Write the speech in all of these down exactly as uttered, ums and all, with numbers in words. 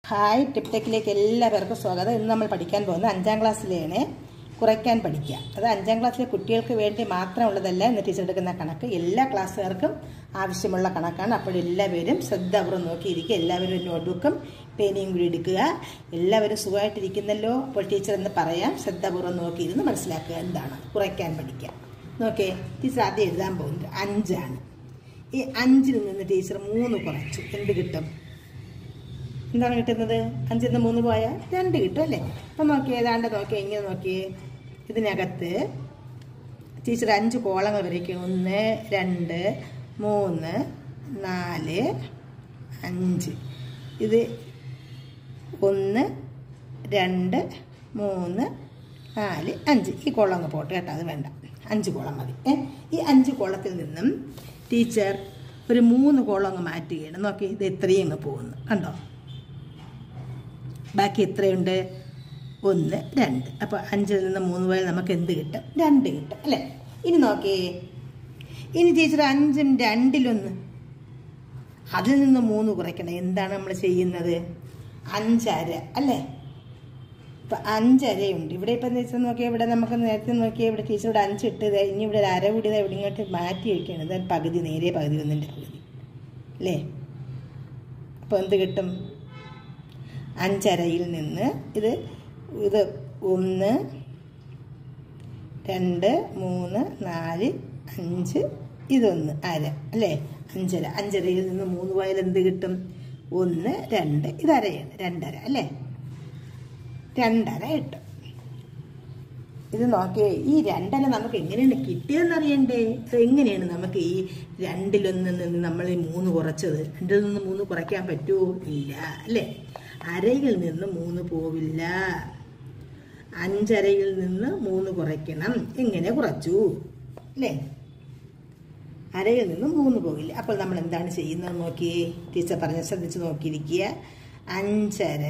Hi ടിപ്ടെക്കിലേക്ക് എല്ലാവർക്കും സ്വാഗതം. ഇന്ന് നമ്മൾ പഠിക്കാൻ പോകുന്നത് അഞ്ചാം ക്ലാസ്സിലെയാണ് കുറയ്ക്കാൻ പഠിക്കുക. അത് അഞ്ചാം ക്ലാസ്സിലെ കുട്ടികൾക്ക് വേണ്ടി മാത്രമുള്ളതല്ല. ഇന്ന് ടീച്ചർ എടുക്കുന്ന കണക്ക് എല്ലാ ക്ലാസ്സുകാർക്കും ആവശ്യമുള്ള കണക്കാണ്. അപ്പോൾ എല്ലാവരും ശ്രദ്ധാപൂർവ്വം നോക്കിയിരിക്കുക. എല്ലാവരും ഒരു നോട്ട്ബുക്കും പേനയും കൂടി എടുക്കുക. എല്ലാവരും സുഖമായിട്ടിരിക്കുന്നല്ലോ. അപ്പോൾ ടീച്ചർ എന്ന് പറയാം. ശ്രദ്ധാപൂർവ്വം നോക്കിയിരുന്ന് മനസ്സിലാക്കുക എന്താണ് കുറയ്ക്കാൻ പഠിക്കുക. നോക്കേ, ടീച്ചർ ആദ്യം എഴുതാൻ പോകുന്നത് അഞ്ചാണ്. ഈ അഞ്ചിൽ നിന്ന് ടീച്ചർ മൂന്ന് കുറച്ചു. എന്ത് കിട്ടും? എന്താണ് കിട്ടുന്നത്? അഞ്ചിൽ നിന്ന് മൂന്ന് പോയാൽ രണ്ട് കിട്ടും അല്ലേ? അപ്പം നോക്കിയേ, ഏതാണ്ട് നോക്കിയേ, ഇങ്ങനെ നോക്കിയേ. ഇതിനകത്ത് ടീച്ചർ അഞ്ച് കോളങ്ങൾ വരയ്ക്കും. ഒന്ന്, രണ്ട്, മൂന്ന്, നാല്, അഞ്ച്. ഇത് ഒന്ന്, രണ്ട്, മൂന്ന്, നാല്, അഞ്ച്. ഈ കോളം അങ്ങ് പോട്ടെ കേട്ടോ, അത് വേണ്ട. അഞ്ച് കോളം മതി. ഏ ഈ അഞ്ച് കോളത്തിൽ നിന്നും ടീച്ചർ ഒരു മൂന്ന് കോളം അങ്ങ് മാറ്റുകയാണ്. നോക്കി, ഇത് ഇത്രയും അങ്ങ് പോകുന്നു കണ്ടോ? ബാക്കി എത്രയുണ്ട്? ഒന്ന്, രണ്ട്. അപ്പോൾ അഞ്ചിൽ നിന്ന് മൂന്ന് പോയാൽ നമുക്ക് എന്ത് കിട്ടും? രണ്ട് കിട്ടും അല്ലേ? ഇനി നോക്കിയേ, ഇനി ടീച്ചർ അഞ്ചും രണ്ടിലൊന്ന്, അതിൽ നിന്ന് മൂന്ന് കുറയ്ക്കണം. എന്താണ് നമ്മൾ ചെയ്യുന്നത്? അഞ്ചര അല്ലേ? ഇപ്പം അഞ്ചരയുണ്ട് ഇവിടെ. ഇപ്പം എന്ന് വെച്ചാൽ നോക്കിയാൽ ഇവിടെ നമുക്ക് നേരത്തെ നോക്കിയാൽ ഇവിടെ ടീച്ചർ ഇവിടെ അഞ്ചിട്ടത്, ഇനി ഇവിടെ ഒരു അര കൂടി ഇവിടെ ഇങ്ങോട്ട് മാറ്റി വയ്ക്കുകയാണ്. ഇത് പകുതി, നേരെ പകുതി, ഒന്നിൻ്റെ പകുതി അല്ലേ? അപ്പോൾ എന്ത് കിട്ടും? അഞ്ചരയിൽ നിന്ന് ഇത് ഇത് ഒന്ന്, രണ്ട്, മൂന്ന്, നാല്, അഞ്ച്, ഇതൊന്ന് അര അല്ലേ? അഞ്ചര. അഞ്ചരയിൽ നിന്ന് മൂന്ന് പോയാൽ എന്ത് കിട്ടും? ഒന്ന്, രണ്ട്, ഇതരയാണ്. രണ്ടര അല്ലേ? രണ്ടര കിട്ടും. ഇത് നോക്കിയേ, ഈ രണ്ടര നമുക്ക് എങ്ങനെയാണ് കിട്ടിയതെന്ന് അറിയണ്ടേ? എങ്ങനെയാണ് നമുക്ക് ഈ രണ്ടിലൊന്നിൽ നിന്ന് നമ്മൾ ഈ മൂന്ന് കുറച്ചത്? രണ്ടിൽ നിന്ന് മൂന്ന് കുറയ്ക്കാൻ പറ്റുമോ? ഇല്ല അല്ലേ? അരയിൽ നിന്ന് മൂന്ന് പോവില്ല. അഞ്ചരയിൽ നിന്ന് മൂന്ന് കുറയ്ക്കണം. എങ്ങനെ കുറച്ചു അല്ലേ? അരയിൽ നിന്ന് മൂന്ന് പോകില്ല. അപ്പോൾ നമ്മൾ എന്താണ് ചെയ്യുന്നത് നോക്കിയേ. ടീച്ചർ പറഞ്ഞ ശ്രദ്ധിച്ച് നോക്കിയിരിക്കുക. അഞ്ചര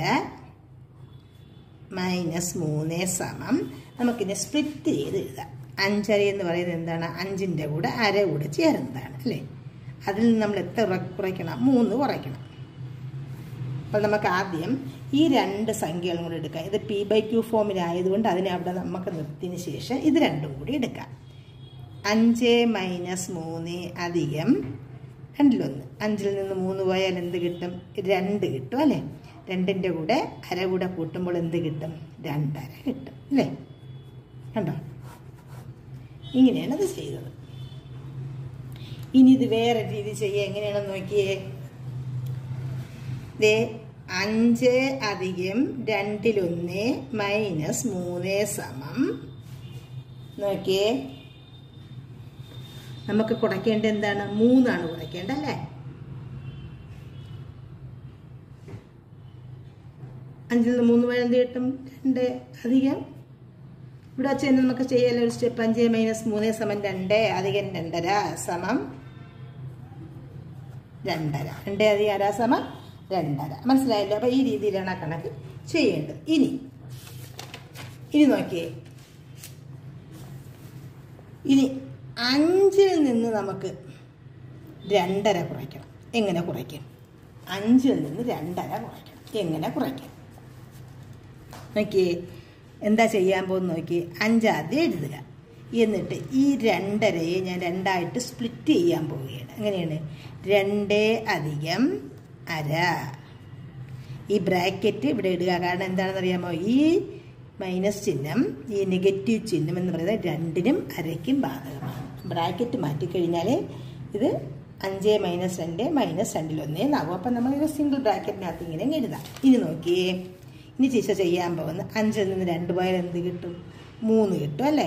മൈനസ് മൂന്ന് സമം, നമുക്കിനെ സ്പ്ലിറ്റ് ചെയ്ത് എഴുതാം. അഞ്ചര എന്ന് പറയുന്നത് എന്താണ്? അഞ്ചിൻ്റെ കൂടെ അര കൂടെ ചേരുന്നതാണ് അല്ലേ? അതിൽ നിന്ന് നമ്മൾ എത്ര കുറയ്ക്കണം? മൂന്ന് കുറയ്ക്കണം. അപ്പോൾ നമുക്ക് ആദ്യം ഈ രണ്ട് സംഖ്യകളും കൂടി എടുക്കാം. ഇത് പി ബൈ ക്യൂ ഫോമിലായതുകൊണ്ട് അതിനെ അവിടെ നമുക്ക് നിർത്തിയതിന് ശേഷം ഇത് രണ്ടും കൂടി എടുക്കാം. അഞ്ച് മൈനസ് മൂന്ന് അധികം രണ്ടിലൊന്ന്. അഞ്ചിൽ നിന്ന് മൂന്ന് പോയാൽ എന്ത് കിട്ടും? രണ്ട് കിട്ടും അല്ലേ? രണ്ടിൻ്റെ കൂടെ അര കൂടെ കൂട്ടുമ്പോൾ എന്ത് കിട്ടും? രണ്ടര കിട്ടും അല്ലേ? കണ്ടോ? ഇങ്ങനെയാണ് ഇത് ചെയ്തത്. ഇനി ഇത് വേറെ രീതി ചെയ്യുക. എങ്ങനെയാണെന്ന് നോക്കിയേ. ദേ അഞ്ച് അധികം രണ്ടിലൊന്ന് മൈനസ് മൂന്ന് സമം, നോക്കിയേ, നമുക്ക് കുറയ്ക്കേണ്ടത് എന്താണ്? മൂന്നാണ് കുറയ്ക്കേണ്ടത് അല്ലേ? അഞ്ചിൽ നിന്ന് മൂന്ന് പോയാൽ എന്ത് കിട്ടും? രണ്ട് അധികം, ഇവിടെ വെച്ച് തന്നെ നമുക്ക് ചെയ്യാമല്ലോ ഒരു സ്റ്റെപ്പ്. അഞ്ച് മൈനസ് മൂന്ന് സമം രണ്ട് അധികം രണ്ടര സമം രണ്ടര. രണ്ട് അധികം അര സമം രണ്ടര. മനസ്സിലായല്ലോ? അപ്പോൾ ഈ രീതിയിലാണ് ആ കണക്ക് ചെയ്യേണ്ടത്. ഇനി ഇനി നോക്കിയേ, ഇനി അഞ്ചിൽ നിന്ന് നമുക്ക് രണ്ടര കുറയ്ക്കണം. എങ്ങനെ കുറയ്ക്കും? അഞ്ചിൽ നിന്ന് രണ്ടര കുറയ്ക്കണം. എങ്ങനെ കുറയ്ക്കും നോക്കിയേ. എന്താ ചെയ്യാൻ പോകുന്ന നോക്കിയേ. അഞ്ചാദ്യം എഴുതുക. എന്നിട്ട് ഈ രണ്ടരയെ ഞാൻ രണ്ടായിട്ട് സ്പ്ലിറ്റ് ചെയ്യാൻ പോവുകയാണ്. എങ്ങനെയാണ്? രണ്ട് അധികം അര. ഈ ബ്രാക്കറ്റ് ഇവിടെ ഇടുക. കാരണം എന്താണെന്ന് അറിയാമോ? ഈ മൈനസ് ചിഹ്നം, ഈ നെഗറ്റീവ് ചിഹ്നം എന്ന് പറയുന്നത് രണ്ടിനും അരയ്ക്കും ബാധകമാണ്. ബ്രാക്കറ്റ് മാറ്റിക്കഴിഞ്ഞാൽ ഇത് അഞ്ച് മൈനസ് രണ്ട് മൈനസ് രണ്ടിലൊന്നേ എന്നാകും. അപ്പം നമ്മളിത് സിംഗിൾ ബ്രാക്കറ്റിനകത്ത് ഇങ്ങനെ എഴുതാം. ഇനി നോക്കിയേ, ഇനി ടീച്ചർ ചെയ്യാൻ പോകുന്ന അഞ്ചിൽ നിന്ന് രണ്ട് പോയാൽ എന്ത് കിട്ടും? മൂന്ന് കിട്ടും അല്ലേ?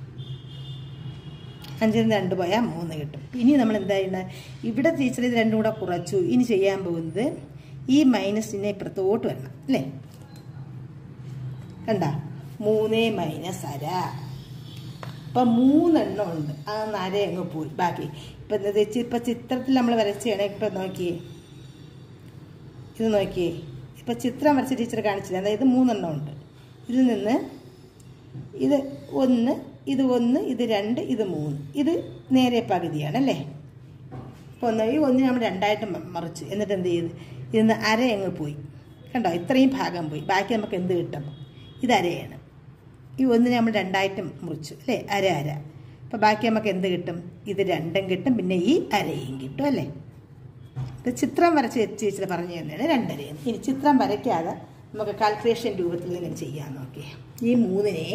അഞ്ചിൽ നിന്ന് രണ്ട് പോയാൽ മൂന്ന് കിട്ടും. ഇനി നമ്മൾ എന്താ ചെയ്യുന്നത്? ഇവിടെ ടീച്ചർ ഇത് രണ്ടും കൂടെ കുറച്ചു. ഇനി ചെയ്യാൻ പോകുന്നത് ഈ മൈനസിനെ ഇപ്പുറത്തോട്ട് വരണം അല്ലേ? കണ്ട, മൂന്ന് മൈനസ് അര. അപ്പം മൂന്നെണ്ണം ഉണ്ട്. ആ അര അങ്ങ് പോയി. ബാക്കി ഇപ്പം എന്താ വെച്ച് ഇപ്പം ചിത്രത്തിൽ നമ്മൾ വരച്ചാണ്. ഇപ്പം നോക്കിയേ, ഇത് നോക്കിയേ. ഇപ്പം ചിത്രം വരച്ച ടീച്ചർ കാണിച്ചില്ല. അതായത് മൂന്നെണ്ണം ഉണ്ട്. ഇതിൽ നിന്ന് ഇത് ഒന്ന്, ഇത് ഒന്ന്, ഇത് രണ്ട്, ഇത് മൂന്ന്. ഇത് നേരെ പകുതിയാണല്ലേ? അപ്പോൾ ഒന്ന് ഈ ഒന്നിനെ നമ്മൾ രണ്ടായിട്ട് മറിച്ച് എന്നിട്ട് എന്ത് ചെയ്ത് ഇതിന്ന് അര അങ്ങ് പോയി. കണ്ടോ, ഇത്രയും ഭാഗം പോയി. ബാക്കി നമുക്ക് എന്ത് കിട്ടും? ഇത് അരയാണ്. ഈ ഒന്നിനെ നമ്മൾ രണ്ടായിട്ട് മുറിച്ചു അല്ലേ, അര അര. അപ്പോൾ ബാക്കി നമുക്ക് എന്ത് കിട്ടും? ഇത് രണ്ടും കിട്ടും, പിന്നെ ഈ അരയും കിട്ടും അല്ലേ. ഇത് ചിത്രം വരച്ച് ടീച്ചർ പറഞ്ഞു തന്നെയാണ് രണ്ടരയും. ഇനി ചിത്രം വരയ്ക്കാതെ നമുക്ക് കാൽക്കുലേഷൻ രൂപത്തിൽ ഇങ്ങനെ ചെയ്യാൻ നോക്കിയേ. ഈ മൂന്നിനെ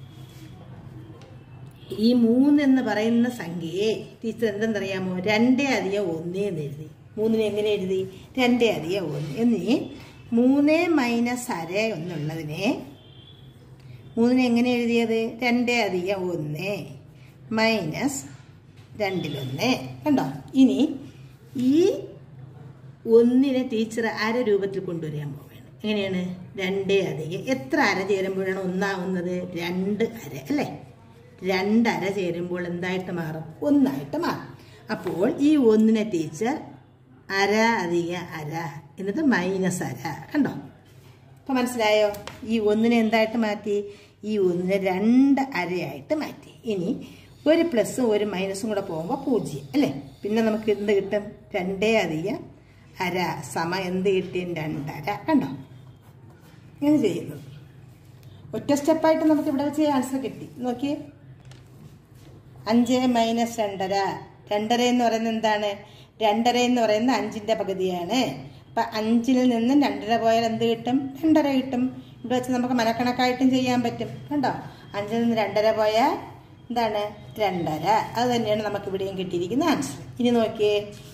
ഈ മൂന്നെന്ന് പറയുന്ന സംഖ്യയെ ടീച്ചർ എന്തെന്നറിയാമോ? രണ്ടേ അധികം ഒന്നേന്ന് എഴുതി. മൂന്നിനെ എങ്ങനെ എഴുതി? രണ്ടേ അധികം ഒന്ന്. എന്നീ മൂന്ന് മൈനസ് അര എന്നുള്ളതിനെ മൂന്നിനെ എങ്ങനെ എഴുതിയത്? രണ്ടേ അധികം ഒന്ന് മൈനസ് രണ്ടിലൊന്ന്. കണ്ടോ? ഇനി ഈ ഒന്നിനെ ടീച്ചർ അര രൂപത്തിൽ കൊണ്ടുവരാൻ പോവുകയാണ്. എങ്ങനെയാണ്? രണ്ടേ അധികം എത്ര അര ചേരുമ്പോഴാണ് ഒന്നാവുന്നത്? രണ്ട് അര അല്ലേ. രണ്ടര ചേരുമ്പോൾ എന്തായിട്ട് മാറും? ഒന്നായിട്ട് മാറും. അപ്പോൾ ഈ ഒന്നിനെ ടീച്ചർ അര അധികം അര എന്നിട്ട് മൈനസ് അര. കണ്ടോ? അപ്പോൾ മനസ്സിലായോ? ഈ ഒന്നിനെ എന്തായിട്ട് മാറ്റി? ഈ ഒന്നിനെ രണ്ട് അരയായിട്ട് മാറ്റി. ഇനി ഒരു പ്ലസും ഒരു മൈനസും കൂടെ പോകുമ്പോൾ പൂജ്യം അല്ലേ. പിന്നെ നമുക്ക് എന്ത് കിട്ടും? രണ്ടേ അധികം അര സമ എന്ത് കിട്ടിയും രണ്ടര. കണ്ടോ? ഇങ്ങനെ ചെയ്യുന്നത് ഒറ്റ സ്റ്റെപ്പായിട്ട് നമുക്ക് ഇവിടെ വെച്ച് ആൻസർ കിട്ടി. നോക്കിയേ, അഞ്ച് മൈനസ് രണ്ടര. രണ്ടര എന്ന് പറയുന്നത് എന്താണ്? രണ്ടര എന്ന് പറയുന്നത് അഞ്ചിൻ്റെ പകുതിയാണ്. അപ്പം അഞ്ചിൽ നിന്നും രണ്ടര പോയാൽ എന്ത് കിട്ടും? രണ്ടര കിട്ടും. ഇവിടെ വെച്ച് നമുക്ക് മനക്കണക്കായിട്ടും ചെയ്യാൻ പറ്റും. കണ്ടോ? അഞ്ചിൽ നിന്ന് രണ്ടര പോയാൽ എന്താണ്? രണ്ടര. അത് തന്നെയാണ് നമുക്ക് ഇവിടെയും കിട്ടിയിരിക്കുന്ന ആൻസർ. ഇനി നോക്കിയേ,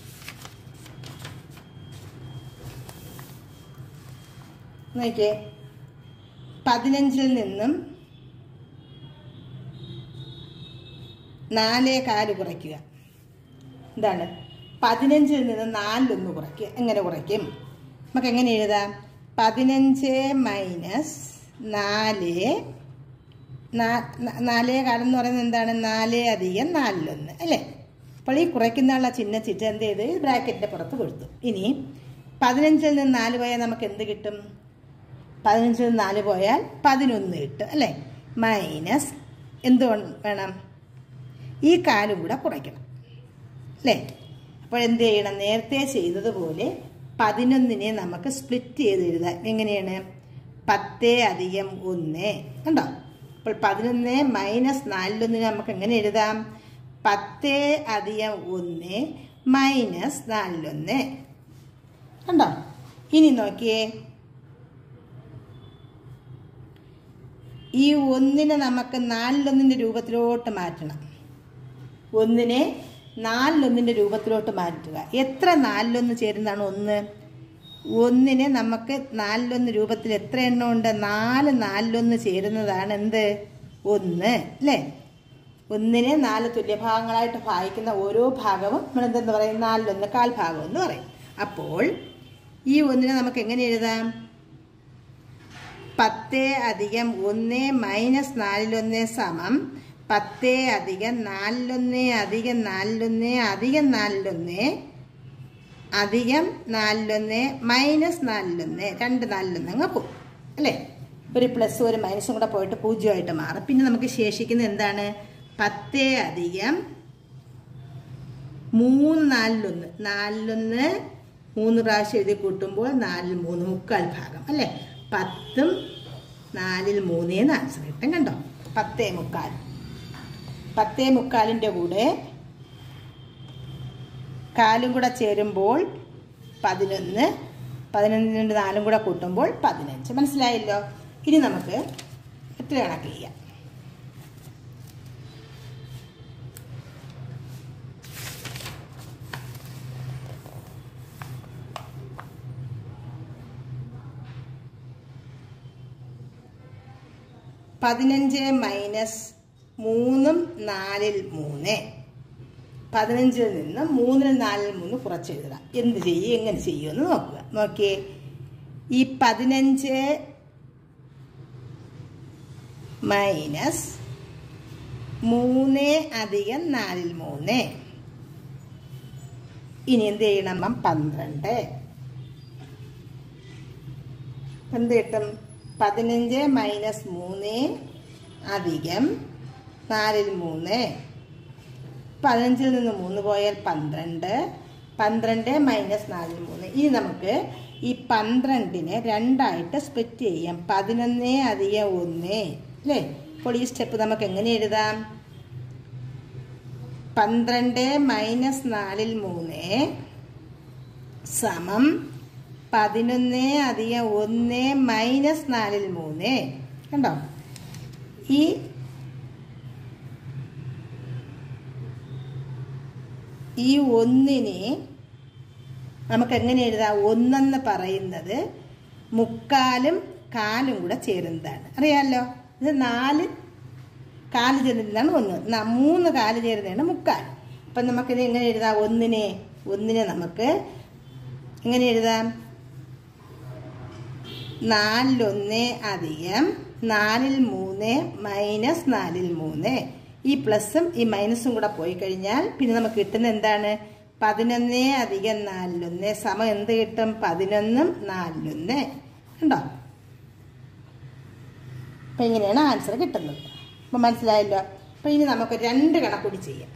നോക്കിയേ പതിനഞ്ചിൽ നിന്നും നാലേ കാല് കുറയ്ക്കുക. എന്താണ്? പതിനഞ്ചിൽ നിന്ന് നാലിലൊന്ന് കുറയ്ക്കുക. എങ്ങനെ കുറയ്ക്കും? നമുക്ക് എങ്ങനെ എഴുതാം? പതിനഞ്ച് മൈനസ് നാല്. നാലേ കാലം എന്ന് പറയുന്നത് എന്താണ്? നാല് അധികം നാലിലൊന്ന് അല്ലേ. അപ്പോൾ ഈ കുറയ്ക്കുന്ന ചിഹ്ന ചിറ്റ് എന്ത് ചെയ്ത് ബ്രാക്കറ്റിൻ്റെ പുറത്ത് കൊടുത്തു. ഇനി പതിനഞ്ചിൽ നിന്ന് നാല് പോയാൽ നമുക്ക് എന്ത് കിട്ടും? പതിനഞ്ചിൽ നിന്ന് നാല് പോയാൽ പതിനൊന്ന് കിട്ടും അല്ലേ. മൈനസ് എന്ത് വേണം? ഈ കാലും കൂടെ കുറയ്ക്കണം അല്ലേ. അപ്പോൾ എന്ത് ചെയ്യണം? നേരത്തെ ചെയ്തതുപോലെ പതിനൊന്നിനെ നമുക്ക് സ്പ്ലിറ്റ് ചെയ്ത് എഴുതാം. എങ്ങനെയാണ്? പത്ത് അധികം ഒന്ന്. കണ്ടോ? അപ്പോൾ പതിനൊന്ന് മൈനസ് നാലിലൊന്നിനെ നമുക്ക് എങ്ങനെ എഴുതാം? പത്ത് അധികം ഒന്ന് മൈനസ് നാലിലൊന്ന്. കണ്ടോ? ഇനി നോക്കിയേ, ഈ ഒന്നിനെ നമുക്ക് നാലിലൊന്നിൻ്റെ രൂപത്തിലോട്ട് മാറ്റണം. ഒന്നിനെ നാലിലൊന്നിൻ്റെ രൂപത്തിലോട്ട് മാറ്റുക. എത്ര നാലിലൊന്ന് ചേരുന്നതാണ് ഒന്ന്? ഒന്നിനെ നമുക്ക് നാലിലൊന്ന് രൂപത്തിൽ എത്ര എണ്ണം ഉണ്ട്? നാല് നാലിലൊന്ന് ചേരുന്നതാണ് എന്ത്? ഒന്ന് അല്ലേ. ഒന്നിനെ നാല് തുല്യഭാഗങ്ങളായിട്ട് ഭാഗിക്കുന്ന ഓരോ ഭാഗവും നമ്മൾ എന്തെന്ന് പറയും? നാലിലൊന്ന് കാൽ ഭാഗം എന്ന് പറയും. അപ്പോൾ ഈ ഒന്നിനെ നമുക്ക് എങ്ങനെ എഴുതാം? പത്ത് അധികം ഒന്ന് മൈനസ് നാലിലൊന്ന് സമം പത്ത് അധികം നാലിലൊന്ന് അധികം നാലിലൊന്ന് അധികം നാലിലൊന്ന് അധികം നാലിലൊന്ന് മൈനസ് നാലിലൊന്ന്. രണ്ട് നാലിലൊന്ന് അങ്ങ് പോകും അല്ലേ. ഒരു പ്ലസ് ഒരു മൈനസും കൂടെ പോയിട്ട് പൂജ്യമായിട്ട് മാറും. പിന്നെ നമുക്ക് ശേഷിക്കുന്നത് എന്താണ്? പത്ത് അധികം മൂന്ന് നാലിലൊന്ന്. നാലിലൊന്ന് മൂന്ന് പ്രാവശ്യം എഴുതി കൂട്ടുമ്പോൾ നാലിൽ മൂന്ന് മുക്കാൽ ഭാഗം അല്ലേ. പത്തും നാലിൽ മൂന്നേന്ന് ആൻസർ കിട്ടും. കണ്ടോ? പത്തേ മുക്കാൽ. പത്തേ മുക്കാലിൻ്റെ കൂടെ കാലും കൂടെ ചേരുമ്പോൾ പതിനൊന്ന്. പതിനൊന്നിൻ്റെ നാലും കൂടെ കൂട്ടുമ്പോൾ പതിനഞ്ച്. മനസ്സിലായല്ലോ? ഇനി നമുക്ക് എത്ര കണക്ക് ചെയ്യാം? പതിനഞ്ച് മൈനസ് മൂന്നും നാലിൽ മൂന്ന്. പതിനഞ്ചിൽ നിന്ന് മൂന്നിൽ നാലിൽ മൂന്ന് കുറച്ചെഴുതാം. എന്ത് ചെയ്യും? എങ്ങനെ ചെയ്യുമെന്ന് നോക്കുക. നോക്കിയേ, ഈ പതിനഞ്ച് മൈനസ് മൂന്ന് അധികം നാലിൽ മൂന്ന്. ഇനി എന്ത് ചെയ്യണം? പന്ത്രണ്ട്. എന്ത് കിട്ടും? പതിനഞ്ച് മൈനസ് മൂന്ന് അധികം നാലിൽ മൂന്ന്. പതിനഞ്ചിൽ നിന്ന് മൂന്ന് പോയാൽ പന്ത്രണ്ട്. പന്ത്രണ്ട് മൈനസ് നാലിൽ മൂന്ന്. ഇനി നമുക്ക് ഈ പന്ത്രണ്ടിനെ രണ്ടായിട്ട് സ്പ്ലിറ്റ് ചെയ്യാം. പതിനൊന്ന് അധികം ഒന്ന് അല്ലേ? അപ്പോൾ ഈ സ്റ്റെപ്പ് നമുക്ക് എങ്ങനെ എഴുതാം? പന്ത്രണ്ട് മൈനസ് നാലിൽ മൂന്ന് സമം പതിനൊന്ന് അധികം ഒന്ന് മൈനസ് നാലിൽ മൂന്ന്. കണ്ടോ? ഈ ഈ ഒന്നിനെ നമുക്ക് എങ്ങനെ എഴുതാം? ഒന്നെന്ന് പറയുന്നത് മുക്കാലും കാലും കൂടെ ചേരുന്നതാണ്. അറിയാമല്ലോ, ഇത് നാല് കാല് ചേരുന്നതാണ് ഒന്ന്, മൂന്ന് കാല് ചേരുന്നതാണ് മുക്കാൽ. അപ്പം നമുക്കിത് എങ്ങനെ എഴുതാം? ഒന്നിനെ ഒന്നിനെ നമുക്ക് എങ്ങനെ എഴുതാം? നാലിലൊന്ന് അധികം നാലിൽ മൂന്ന് മൈനസ് നാലിൽ മൂന്ന്. ഈ പ്ലസും ഈ മൈനസും കൂടെ പോയി കഴിഞ്ഞാൽ പിന്നെ നമുക്ക് കിട്ടുന്ന എന്താണ്? പതിനൊന്ന് അധികം നാലിലൊന്ന് സമം എന്ത് കിട്ടും? പതിനൊന്നും നാലിലൊന്ന്. കണ്ടോ? അപ്പം ഇങ്ങനെയാണ് ആൻസർ കിട്ടുന്നത്. അപ്പം മനസ്സിലായല്ലോ. അപ്പം ഇനി നമുക്ക് രണ്ട് കണക്കൂടി ചെയ്യാം.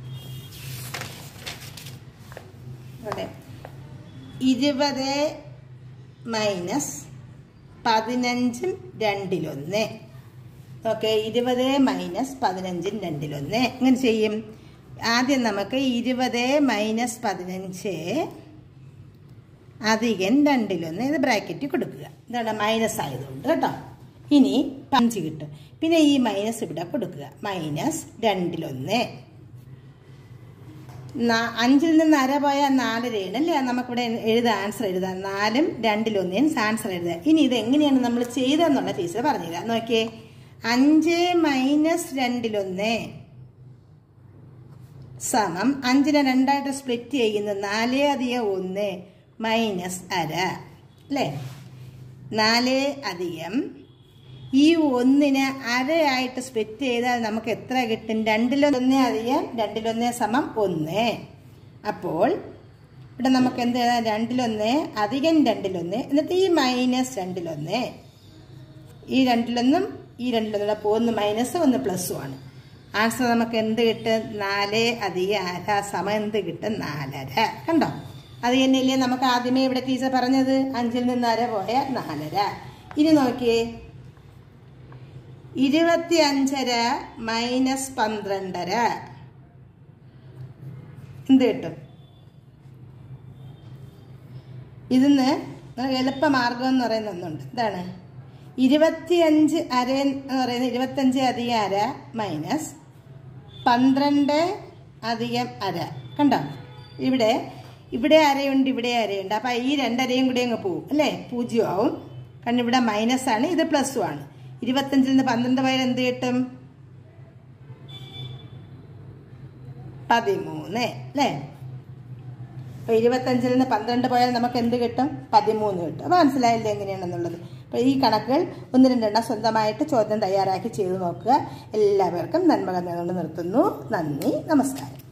അവിടെ ഇരുപത് മൈനസ് പതിനഞ്ചും രണ്ടിലൊന്ന്. ഓക്കെ, ഇരുപത് മൈനസ് പതിനഞ്ചും രണ്ടിലൊന്ന്. എങ്ങനെ ചെയ്യും? ആദ്യം നമുക്ക് ഇരുപത് മൈനസ് പതിനഞ്ച് അധികം രണ്ടിലൊന്ന് ഇത് ബ്രാക്കറ്റ് കൊടുക്കുക. ഇതാണ് മൈനസ് ആയതുകൊണ്ട് കേട്ടോ. ഇനി അഞ്ച് കിട്ടും. പിന്നെ ഈ മൈനസ് ഇവിടെ കൊടുക്കുക. മൈനസ് രണ്ടിലൊന്ന്. അഞ്ചിൽ നിന്ന് അര പോയാൽ നാലരയാണ് അല്ലേ? നമുക്കിവിടെ എഴുതാം, ആൻസർ എഴുതാം. നാലും രണ്ടിലൊന്നേയും ആൻസർ എഴുതാം. ഇനി ഇത് എങ്ങനെയാണ് നമ്മൾ ചെയ്തതെന്നുള്ള ടീച്ചർ പറഞ്ഞുതരാം. നോക്കിയേ, അഞ്ച് മൈനസ് രണ്ടിലൊന്ന് സമം അഞ്ചിനെ രണ്ടായിട്ട് സ്പ്ലിറ്റ് ചെയ്യുന്നത് നാല് അധികം ഒന്ന് മൈനസ് അര അല്ലേ? നാല് അധികം ഈ ഒന്നിനെ അരയായിട്ട് സ്പ്ലിറ്റ് ചെയ്താൽ നമുക്ക് എത്ര കിട്ടും? രണ്ടിലൊന്ന് അധികം രണ്ടിലൊന്ന് സമം ഒന്ന്. അപ്പോൾ ഇവിടെ നമുക്ക് എന്ത് എഴുതാം? രണ്ടിലൊന്ന് അധികം രണ്ടിലൊന്ന്, എന്നിട്ട് ഈ മൈനസ് രണ്ടിലൊന്ന്. ഈ രണ്ടിലൊന്നും ഈ രണ്ടിലൊന്നും അപ്പോൾ ഒന്ന് മൈനസ് ഒന്ന് പ്ലസ്സും ആണ്. ആൻസർ നമുക്ക് എന്ത് കിട്ടും? നാല് അധികം അര സമം എന്ത് കിട്ടും? നാലര. കണ്ടോ? അത് തന്നെയല്ലേ നമുക്ക് ആദ്യമേ ഇവിടെ ടീച്ചർ പറഞ്ഞത്? അഞ്ചിൽ നിന്ന് അര പോയ നാലര. ഇനി നോക്കിയേ, ഇരുപത്തി അഞ്ചര മൈനസ് പന്ത്രണ്ടര എന്ത് കിട്ടും? ഇതിന്ന് എളുപ്പമാർഗം എന്ന് പറയുന്ന ഒന്നുണ്ട്. എന്താണ്? ഇരുപത്തിയഞ്ച് അര എന്ന് പറയുന്നത് ഇരുപത്തഞ്ച് അധികം അര മൈനസ് പന്ത്രണ്ട് അധികം അര. കണ്ടോ? ഇവിടെ ഇവിടെ അരയുണ്ട്, ഇവിടെ അരയുണ്ട്. അപ്പം ഈ രണ്ടരയും കൂടി അങ്ങ് പോവും അല്ലേ? പൂജ്യം ആവും. കാരണം ഇവിടെ മൈനസ് ആണ്, ഇത് പ്ലസ്സും ആണ്. ഇരുപത്തഞ്ചിൽ നിന്ന് പന്ത്രണ്ട് പോയാൽ എന്ത് കിട്ടും? പതിമൂന്ന് അല്ലേ? അപ്പോൾ ഇരുപത്തഞ്ചിൽ നിന്ന് പന്ത്രണ്ട് പോയാൽ നമുക്ക് എന്ത് കിട്ടും? പതിമൂന്ന് കിട്ടും. അപ്പോൾ മനസ്സിലായില്ലേ എങ്ങനെയാണെന്നുള്ളത്? അപ്പോൾ ഈ കണക്കുകൾ ഒന്ന് രണ്ടെണ്ണം സ്വന്തമായിട്ട് ചോദ്യം തയ്യാറാക്കി ചെയ്തു നോക്കുക. എല്ലാവർക്കും നന്മകൾ നേർന്നുകൊണ്ട് നിർത്തുന്നു. നന്ദി, നമസ്കാരം.